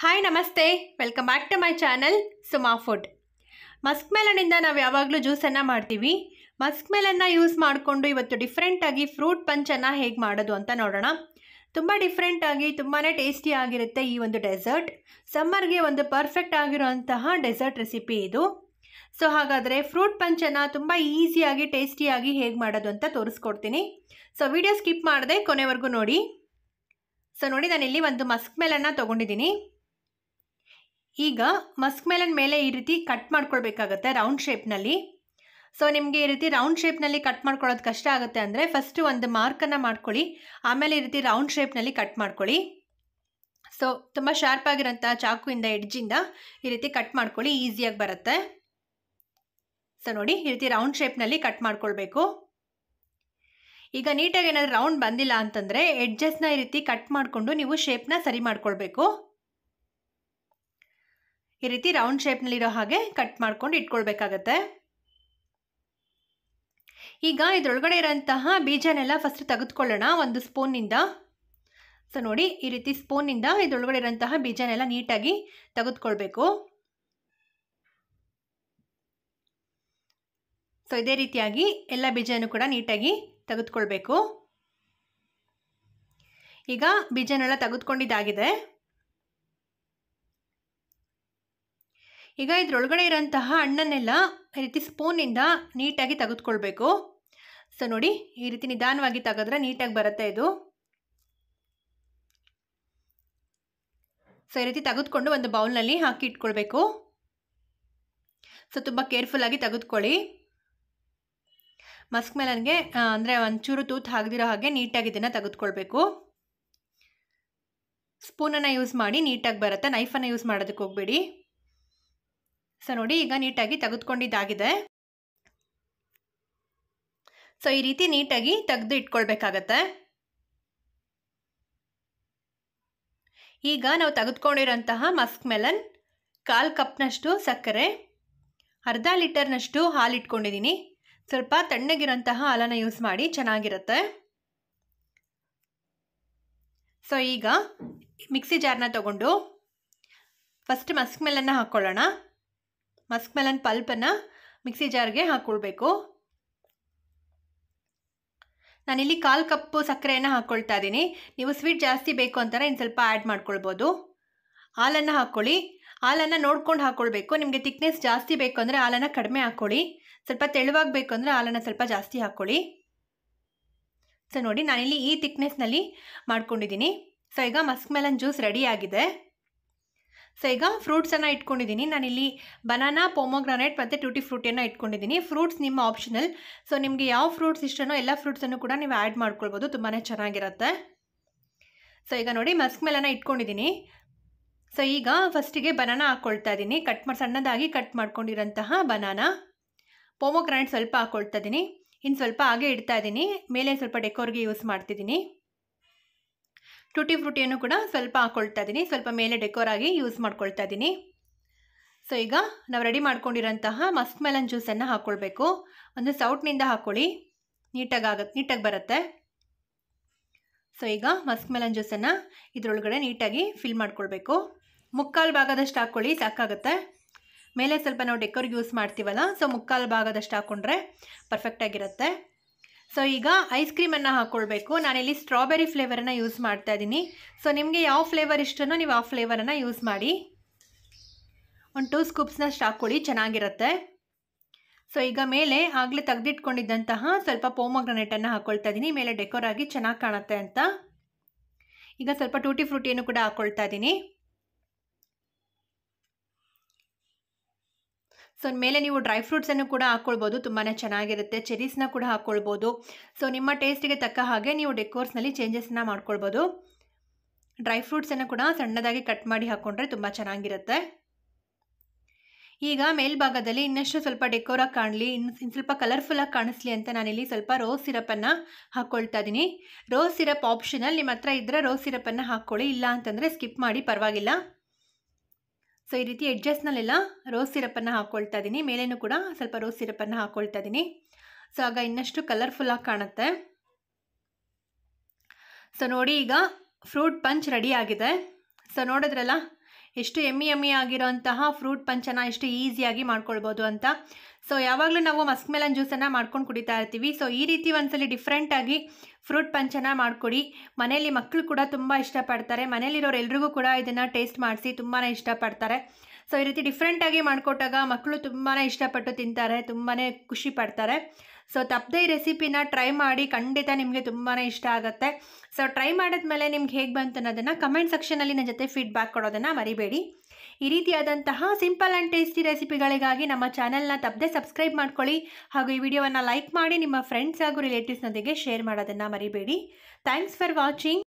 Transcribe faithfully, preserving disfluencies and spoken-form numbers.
Hi ನಮಸ್ತೆ, welcome back to my channel Suma food. ಮಸ್ಕ್ಮೆಲನಿಂದ ನಾವು ಯಾವಾಗಲೂ ಜ್ಯೂಸನ್ನು ಮಾಡ್ತೀವಿ. ಮಸ್ಕ್ಮೆಲನ್ನ ಯೂಸ್ ಮಾಡಿಕೊಂಡು ಇವತ್ತು ಡಿಫ್ರೆಂಟಾಗಿ ಫ್ರೂಟ್ ಪಂಚನ್ನು ಹೇಗೆ ಮಾಡೋದು ಅಂತ ನೋಡೋಣ. ತುಂಬ ಡಿಫ್ರೆಂಟಾಗಿ ತುಂಬಾ ಟೇಸ್ಟಿ ಆಗಿರುತ್ತೆ ಈ ಒಂದು ಡೆಸರ್ಟ್. ಸಮ್ಮರ್ಗೆ ಒಂದು ಪರ್ಫೆಕ್ಟ್ ಆಗಿರುವಂತಹ ಡೆಸರ್ಟ್ ರೆಸಿಪಿ ಇದು. ಸೊ ಹಾಗಾದರೆ ಫ್ರೂಟ್ ಪಂಚನ್ನು ತುಂಬ ಈಸಿಯಾಗಿ ಟೇಸ್ಟಿಯಾಗಿ ಹೇಗೆ ಮಾಡೋದು ಅಂತ ತೋರಿಸ್ಕೊಡ್ತೀನಿ. ಸೊ ವಿಡಿಯೋ ಸ್ಕಿಪ್ ಮಾಡದೆ ಕೊನೆವರೆಗೂ ನೋಡಿ. ಸೊ ನೋಡಿ, ನಾನಿಲ್ಲಿ ಒಂದು ಮಸ್ಕ್ಮೆಲನ್ನ ತೊಗೊಂಡಿದ್ದೀನಿ. ಈಗ ಮಸ್ಕ್ಮೆಲನ್ ಮೇಲೆ ಈ ರೀತಿ ಕಟ್ ಮಾಡ್ಕೊಳ್ಬೇಕಾಗತ್ತೆ ರೌಂಡ್ ಶೇಪ್ನಲ್ಲಿ. ಸೊ ನಿಮಗೆ ಈ ರೀತಿ ರೌಂಡ್ ಶೇಪ್ನಲ್ಲಿ ಕಟ್ ಮಾಡ್ಕೊಳ್ಳೋದು ಕಷ್ಟ ಆಗುತ್ತೆ ಅಂದರೆ ಫಸ್ಟು ಒಂದು ಮಾರ್ಕನ್ನು ಮಾಡ್ಕೊಳ್ಳಿ, ಆಮೇಲೆ ಈ ರೀತಿ ರೌಂಡ್ ಶೇಪ್ನಲ್ಲಿ ಕಟ್ ಮಾಡ್ಕೊಳ್ಳಿ. ಸೊ ತುಂಬ ಶಾರ್ಪ್ ಆಗಿರೋಂಥ ಚಾಕುವಿಂದ ಎಡ್ಜಿಂದ ಈ ರೀತಿ ಕಟ್ ಮಾಡ್ಕೊಳ್ಳಿ, ಈಸಿಯಾಗಿ ಬರುತ್ತೆ. ಸೊ ನೋಡಿ, ಈ ರೀತಿ ರೌಂಡ್ ಶೇಪ್ನಲ್ಲಿ ಕಟ್ ಮಾಡ್ಕೊಳ್ಬೇಕು. ಈಗ ನೀಟಾಗಿ ಏನಾದರೂ ರೌಂಡ್ ಬಂದಿಲ್ಲ ಅಂತಂದರೆ ಎಡ್ಜಸ್ನ ಈ ರೀತಿ ಕಟ್ ಮಾಡಿಕೊಂಡು ನೀವು ಶೇಪ್ನ ಸರಿ ಮಾಡ್ಕೊಳ್ಬೇಕು. ಈ ರೀತಿ ರೌಂಡ್ ಶೇಪ್ನಲ್ಲಿರೋ ಹಾಗೆ ಕಟ್ ಮಾಡ್ಕೊಂಡು ಇಟ್ಕೊಳ್ಬೇಕಾಗತ್ತೆ. ಈಗ ಇದರೊಳಗಡೆ ಇರೋಂತಹ ಬೀಜನೆಲ್ಲ ಫಸ್ಟ್ ತೆಗೆದುಕೊಳ್ಳೋಣ ಒಂದು ಸ್ಪೂನಿಂದ. ಸೊ ನೋಡಿ, ಈ ರೀತಿ ಸ್ಪೂನಿಂದ ಇದರೊಳಗಡೆ ಇರೋಂತಹ ಬೀಜನೆಲ್ಲ ನೀಟಾಗಿ ತೆಗೆದುಕೊಳ್ಬೇಕು. ಸೊ ಇದೇ ರೀತಿಯಾಗಿ ಎಲ್ಲ ಬೀಜನೂ ಕೂಡ ನೀಟಾಗಿ ತೆಗೆದುಕೊಳ್ಬೇಕು. ಈಗ ಬೀಜನೆಲ್ಲ ತೆಗೆದುಕೊಂಡಿದ್ದಾಗಿದೆ. ಈಗ ಇದರೊಳಗಡೆ ಇರೋಂತಹ ಹಣ್ಣನ್ನೆಲ್ಲ ಈ ರೀತಿ ಸ್ಪೂನಿಂದ ನೀಟಾಗಿ ತೆಗೆದುಕೊಳ್ಬೇಕು. ಸೊ ನೋಡಿ, ಈ ರೀತಿ ನಿಧಾನವಾಗಿ ತೆಗೆದ್ರೆ ನೀಟಾಗಿ ಬರುತ್ತೆ ಇದು. ಸೊ ಈ ರೀತಿ ತೆಗೆದುಕೊಂಡು ಒಂದು ಬೌಲ್ನಲ್ಲಿ ಹಾಕಿ ಇಟ್ಕೊಳ್ಬೇಕು. ಸೊ ತುಂಬ ಕೇರ್ಫುಲ್ಲಾಗಿ ತೆಗೆದುಕೊಳ್ಳಿ. ಮಸ್ಕ್ಮೆಲನ್ಗೆ ಅಂದರೆ ಒಂಚೂರು ತೂತು ಹಾಕದಿರೋ ಹಾಗೆ ನೀಟಾಗಿ ಇದನ್ನು ತೆಗೆದುಕೊಳ್ಬೇಕು. ಸ್ಪೂನನ್ನು ಯೂಸ್ ಮಾಡಿ ನೀಟಾಗಿ ಬರುತ್ತೆ, ನೈಫನ್ನು ಯೂಸ್ ಮಾಡೋದಕ್ಕೆ ಹೋಗಬೇಡಿ. ಸೊ ನೋಡಿ, ಈಗ ನೀಟಾಗಿ ತೆಗೆದುಕೊಂಡಿದ್ದಾಗಿದೆ. ಸೊ ಈ ರೀತಿ ನೀಟಾಗಿ ತೆಗೆದು ಇಟ್ಕೊಳ್ಬೇಕಾಗತ್ತೆ. ಈಗ ನಾವು ತೆಗೆದುಕೊಂಡಿರೋಂತಹ ಮಸ್ಕ್ಮೆಲನ್, ಕಾಲು ಕಪ್ನಷ್ಟು ಸಕ್ಕರೆ, ಅರ್ಧ ಲೀಟರ್ನಷ್ಟು ಹಾಲು ಇಟ್ಕೊಂಡಿದ್ದೀನಿ. ಸ್ವಲ್ಪ ತಣ್ಣಗಿರೋಂತಹ ಹಾಲನ್ನು ಯೂಸ್ ಮಾಡಿ, ಚೆನ್ನಾಗಿರುತ್ತೆ. ಸೊ ಈಗ ಮಿಕ್ಸಿ ಜಾರ್ನ ತಗೊಂಡು ಫಸ್ಟ್ ಮಸ್ಕ್ಮೆಲನ್ನ ಹಾಕ್ಕೊಳ್ಳೋಣ. ಮಸ್ಕ್ಮೆಲನ್ ಪಲ್ಪನ್ನು ಮಿಕ್ಸಿ ಜಾರ್ಗೆ ಹಾಕ್ಕೊಳ್ಬೇಕು. ನಾನಿಲ್ಲಿ ಕಾಲು ಕಪ್ಪು ಸಕ್ಕರೆಯನ್ನು ಹಾಕ್ಕೊಳ್ತಾ ಇದ್ದೀನಿ. ನೀವು ಸ್ವೀಟ್ ಜಾಸ್ತಿ ಬೇಕು ಅಂತಾರೆ ಇನ್ನು ಸ್ವಲ್ಪ ಆ್ಯಡ್ ಮಾಡ್ಕೊಳ್ಬೋದು. ಹಾಲನ್ನು ಹಾಕ್ಕೊಳ್ಳಿ. ಹಾಲನ್ನು ನೋಡ್ಕೊಂಡು ಹಾಕ್ಕೊಳ್ಬೇಕು. ನಿಮಗೆ ತಿಕ್ನೆಸ್ ಜಾಸ್ತಿ ಬೇಕು ಅಂದರೆ ಹಾಲನ್ನು ಕಡಿಮೆ ಹಾಕ್ಕೊಳ್ಳಿ. ಸ್ವಲ್ಪ ತೆಳುವಾಗಬೇಕು ಅಂದರೆ ಹಾಲನ್ನು ಸ್ವಲ್ಪ ಜಾಸ್ತಿ ಹಾಕ್ಕೊಳ್ಳಿ. ಸೊ ನೋಡಿ, ನಾನಿಲ್ಲಿ ಈ ತಿಕ್ನೆಸ್ನಲ್ಲಿ ಮಾಡ್ಕೊಂಡಿದ್ದೀನಿ. ಸೊ ಈಗ ಮಸ್ಕ್ಮೆಲನ್ ಜ್ಯೂಸ್ ರೆಡಿ ಆಗಿದೆ. ಸೊ ಈಗ ಫ್ರೂಟ್ಸನ್ನು ಇಟ್ಕೊಂಡಿದ್ದೀನಿ. ನಾನಿಲ್ಲಿ ಬನಾನಾ, ಪೊಮೊಗ್ರಾನೇಟ್ ಮತ್ತು ಟ್ಯೂಟಿ ಫ್ರೂಟಿಯನ್ನು ಇಟ್ಕೊಂಡಿದ್ದೀನಿ. ಫ್ರೂಟ್ಸ್ ನಿಮ್ಮ ಆಪ್ಷನಲ್. ಸೊ ನಿಮಗೆ ಯಾವ ಫ್ರೂಟ್ಸ್ ಇಷ್ಟನೋ ಎಲ್ಲ ಫ್ರೂಟ್ಸನ್ನು ಕೂಡ ನೀವು ಆ್ಯಡ್ ಮಾಡ್ಕೊಳ್ಬೋದು, ತುಂಬಾ ಚೆನ್ನಾಗಿರುತ್ತೆ. ಸೊ ಈಗ ನೋಡಿ, ಮಸ್ಕ್ಮೆಲನ್ನ ಇಟ್ಕೊಂಡಿದ್ದೀನಿ. ಸೊ ಈಗ ಫಸ್ಟಿಗೆ ಬನಾನಾ ಹಾಕ್ಕೊಳ್ತಾ ಇದ್ದೀನಿ. ಕಟ್ ಮಾಡಿ ಸಣ್ಣದಾಗಿ ಕಟ್ ಮಾಡ್ಕೊಂಡಿರೋಂತಹ ಬನಾನಾ. ಪೊಮೊಗ್ರಾನೇಟ್ ಸ್ವಲ್ಪ ಹಾಕ್ಕೊಳ್ತಾ ಇದ್ದೀನಿ. ಇನ್ನು ಸ್ವಲ್ಪ ಹಾಗೆ ಇಡ್ತಾ ಇದ್ದೀನಿ. ಮೇಲೆ ಸ್ವಲ್ಪ ಡೆಕೋರ್ಗೆ ಯೂಸ್ ಮಾಡ್ತಿದ್ದೀನಿ. ಟ್ಯೂಟಿ ಫ್ರೂಟಿಯನ್ನು ಕೂಡ ಸ್ವಲ್ಪ ಹಾಕ್ಕೊಳ್ತಾ ಇದ್ದೀನಿ. ಸ್ವಲ್ಪ ಮೇಲೆ ಡೆಕೋರ್ ಆಗಿ ಯೂಸ್ ಮಾಡ್ಕೊಳ್ತಾ ಇದ್ದೀನಿ. ಸೊ ಈಗ ನಾವು ರೆಡಿ ಮಾಡ್ಕೊಂಡಿರೋಂತಹ ಮಸ್ಕ್ಮೆಲನ್ ಜ್ಯೂಸನ್ನು ಹಾಕ್ಕೊಳ್ಬೇಕು. ಒಂದು ಸೌಟ್ನಿಂದ ಹಾಕ್ಕೊಳ್ಳಿ, ನೀಟಾಗಿ ಆಗುತ್ತೆ, ನೀಟಾಗಿ ಬರುತ್ತೆ. ಸೊ ಈಗ ಮಸ್ಕ್ಮೆಲನ್ ಜ್ಯೂಸನ್ನು ಇದರೊಳಗಡೆ ನೀಟಾಗಿ ಫಿಲ್ ಮಾಡ್ಕೊಳ್ಬೇಕು. ಮುಕ್ಕಾಲು ಭಾಗದಷ್ಟು ಹಾಕ್ಕೊಳ್ಳಿ, ಸಾಕಾಗುತ್ತೆ. ಮೇಲೆ ಸ್ವಲ್ಪ ನಾವು ಡೆಕೋರ್ಗೆ ಯೂಸ್ ಮಾಡ್ತೀವಲ್ಲ, ಸೊ ಮುಕ್ಕಾಲು ಭಾಗದಷ್ಟು ಹಾಕ್ಕೊಂಡ್ರೆ ಪರ್ಫೆಕ್ಟಾಗಿರುತ್ತೆ. ಸೊ ಈಗ ಐಸ್ ಕ್ರೀಮನ್ನು ಹಾಕ್ಕೊಳ್ಬೇಕು. ನಾನಿಲ್ಲಿ ಸ್ಟ್ರಾಬೆರಿ ಫ್ಲೇವರನ್ನು ಯೂಸ್ ಮಾಡ್ತಾ ಇದ್ದೀನಿ. ಸೊ ನಿಮಗೆ ಯಾವ ಫ್ಲೇವರ್ ಇಷ್ಟನೋ ನೀವು ಆ ಫ್ಲೇವರನ್ನು ಯೂಸ್ ಮಾಡಿ. ಒಂದು ಟೂ ಸ್ಕೂಪ್ಸ್ನಷ್ಟು ಹಾಕ್ಕೊಳ್ಳಿ, ಚೆನ್ನಾಗಿರುತ್ತೆ. ಸೊ ಈಗ ಮೇಲೆ ಆಗಲೇ ತೆಗೆದಿಟ್ಕೊಂಡಿದ್ದಂತಹ ಸ್ವಲ್ಪ ಪೊಮೊಗ್ರಾನೇಟನ್ನು ಹಾಕ್ಕೊಳ್ತಾ ಇದ್ದೀನಿ, ಮೇಲೆ ಡೆಕೋರ್ ಆಗಿ ಚೆನ್ನಾಗಿ ಕಾಣುತ್ತೆ ಅಂತ. ಈಗ ಸ್ವಲ್ಪ ಟ್ಯೂಟಿ ಫ್ರೂಟಿಯನ್ನು ಕೂಡ ಹಾಕ್ಕೊಳ್ತಾ ಇದ್ದೀನಿ. ಸೊ ಮೇಲೆ ನೀವು ಡ್ರೈ ಫ್ರೂಟ್ಸನ್ನು ಕೂಡ ಹಾಕ್ಕೊಳ್ಬೋದು, ತುಂಬಾ ಚೆನ್ನಾಗಿರುತ್ತೆ. ಚೆರೀಸ್ನ ಕೂಡ ಹಾಕ್ಕೊಳ್ಬೋದು. ಸೊ ನಿಮ್ಮ ಟೇಸ್ಟಿಗೆ ತಕ್ಕ ಹಾಗೆ ನೀವು ಡೆಕೋರ್ಸ್ನಲ್ಲಿ ಚೇಂಜಸ್ನ ಮಾಡ್ಕೊಳ್ಬೋದು. ಡ್ರೈ ಫ್ರೂಟ್ಸನ್ನು ಕೂಡ ಸಣ್ಣದಾಗಿ ಕಟ್ ಮಾಡಿ ಹಾಕ್ಕೊಂಡ್ರೆ ತುಂಬ ಚೆನ್ನಾಗಿರುತ್ತೆ. ಈಗ ಮೇಲ್ಭಾಗದಲ್ಲಿ ಇನ್ನಷ್ಟು ಸ್ವಲ್ಪ ಡೆಕೋರಾಗಿ ಕಾಣಲಿ, ಇನ್ನು ಇನ್ನು ಸ್ವಲ್ಪ ಕಲರ್ಫುಲ್ಲಾಗಿ ಕಾಣಿಸ್ಲಿ ಅಂತ ನಾನಿಲ್ಲಿ ಸ್ವಲ್ಪ ರೋಸ್ ಸಿರಪನ್ನು ಹಾಕ್ಕೊಳ್ತಾ ಇದ್ದೀನಿ. ರೋಸ್ ಸಿರಪ್ ಆಪ್ಷನಲ್, ನಿಮ್ಮ ಹತ್ರ ಇದ್ದರೆ ರೋಸ್ ಸಿರಪನ್ನು ಹಾಕ್ಕೊಳ್ಳಿ, ಇಲ್ಲ ಅಂತಂದರೆ ಸ್ಕಿಪ್ ಮಾಡಿ, ಪರವಾಗಿಲ್ಲ. ಸೊ ಈ ರೀತಿ ಎಡ್ಜಸ್ನಲ್ಲೆಲ್ಲ ರೋಸ್ ಸಿರಪನ್ನು ಹಾಕ್ಕೊಳ್ತಾ ಇದ್ದೀನಿ. ಮೇಲೇನೂ ಕೂಡ ಸ್ವಲ್ಪ ರೋಸ್ ಸಿರಪನ್ನು ಹಾಕ್ಕೊಳ್ತಾ ಇದ್ದೀನಿ. ಸೊ ಆಗ ಇನ್ನಷ್ಟು ಕಲರ್ಫುಲ್ಲಾಗಿ ಕಾಣುತ್ತೆ. ಸೊ ನೋಡಿ, ಈಗ ಫ್ರೂಟ್ ಪಂಚ್ ರೆಡಿ ಆಗಿದೆ. ಸೊ ನೋಡಿದ್ರಲ್ಲ ಎಷ್ಟು ಎಮ್ಮಿ ಎಮ್ಮಿ ಆಗಿರೋಂತಹ ಫ್ರೂಟ್ ಪಂಚನ ಎಷ್ಟು ಈಸಿಯಾಗಿ ಮಾಡ್ಕೊಳ್ಬೋದು ಅಂತ. ಸೊ ಯಾವಾಗಲೂ ನಾವು ಮಸ್ಕ್ಮೆಲನ್ ಜ್ಯೂಸನ್ನು ಮಾಡ್ಕೊಂಡು ಕುಡಿತಾ ಇರ್ತೀವಿ. ಸೊ ಈ ರೀತಿ ಒಂದ್ಸಲಿ ಡಿಫ್ರೆಂಟಾಗಿ ಫ್ರೂಟ್ ಪಂಚನ ಮಾಡಿಕೊಡಿ. ಮನೇಲಿ ಮಕ್ಕಳು ಕೂಡ ತುಂಬ ಇಷ್ಟಪಡ್ತಾರೆ. ಮನೇಲಿರೋರು ಎಲ್ರಿಗೂ ಕೂಡ ಇದನ್ನು ಟೇಸ್ಟ್ ಮಾಡಿಸಿ ತುಂಬಾ ಇಷ್ಟಪಡ್ತಾರೆ. ಸೊ ಈ ರೀತಿ ಡಿಫ್ರೆಂಟಾಗಿ ಮಾಡಿಕೊಟ್ಟಾಗ ಮಕ್ಕಳು ತುಂಬಾ ಇಷ್ಟಪಟ್ಟು ತಿಂತಾರೆ, ತುಂಬಾ ಖುಷಿ ಪಡ್ತಾರೆ. ಸೊ ತಪ್ಪದೆ ಈ ರೆಸಿಪಿನ ಟ್ರೈ ಮಾಡಿ, ಖಂಡಿತ ನಿಮಗೆ ತುಂಬಾ ಇಷ್ಟ ಆಗುತ್ತೆ. ಸೊ ಟ್ರೈ ಮಾಡಿದ್ಮೇಲೆ ನಿಮ್ಗೆ ಹೇಗೆ ಬಂತು ಅನ್ನೋದನ್ನು ಕಮೆಂಟ್ ಸೆಕ್ಷನಲ್ಲಿ ನನ್ನ ಜೊತೆ ಫೀಡ್ಬ್ಯಾಕ್ ಕೊಡೋದನ್ನು ಮರಿಬೇಡಿ. ಈ ರೀತಿಯಾದಂತಹ ಸಿಂಪಲ್ ಆ್ಯಂಡ್ ಟೇಸ್ಟಿ ರೆಸಿಪಿಗಳಿಗಾಗಿ ನಮ್ಮ ಚಾನಲ್ನ ತಪ್ಪದೆ ಸಬ್ಸ್ಕ್ರೈಬ್ ಮಾಡ್ಕೊಳ್ಳಿ. ಹಾಗೂ ಈ ವಿಡಿಯೋವನ್ನು ಲೈಕ್ ಮಾಡಿ ನಿಮ್ಮ ಫ್ರೆಂಡ್ಸ್ ಹಾಗೂ ರಿಲೇಟಿವ್ಸ್ನೊಂದಿಗೆ ಶೇರ್ ಮಾಡೋದನ್ನು ಮರಿಬೇಡಿ. Thanks for watching.